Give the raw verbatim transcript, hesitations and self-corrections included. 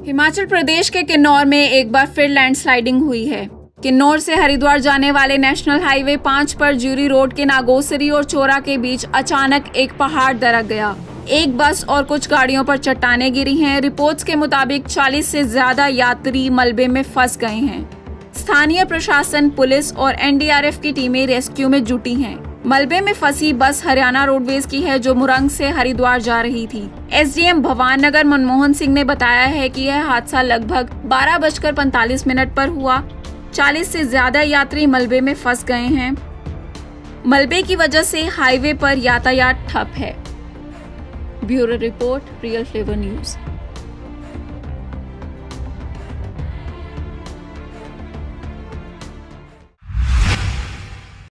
हिमाचल प्रदेश के किन्नौर में एक बार फिर लैंडस्लाइडिंग हुई है। किन्नौर से हरिद्वार जाने वाले नेशनल हाईवे पाँच पर ज्यूरी रोड के नागोसरी और चोरा के बीच अचानक एक पहाड़ दरक गया। एक बस और कुछ गाड़ियों पर चट्टानें गिरी हैं। रिपोर्ट्स के मुताबिक चालीस से ज्यादा यात्री मलबे में फंस गए हैं। स्थानीय प्रशासन, पुलिस और एन डी आर एफ की टीमें रेस्क्यू में जुटी हैं। मलबे में फंसी बस हरियाणा रोडवेज की है जो मुरंग से हरिद्वार जा रही थी। S D M Bhawan Nagar Manmohan Singh ने बताया है कि यह हादसा लगभग बारह बजकर पैंतालीस मिनट पर हुआ। चालीस से ज्यादा यात्री मलबे में फंस गए हैं। मलबे की वजह से हाईवे पर यातायात ठप है। Bureau report, real flavour news.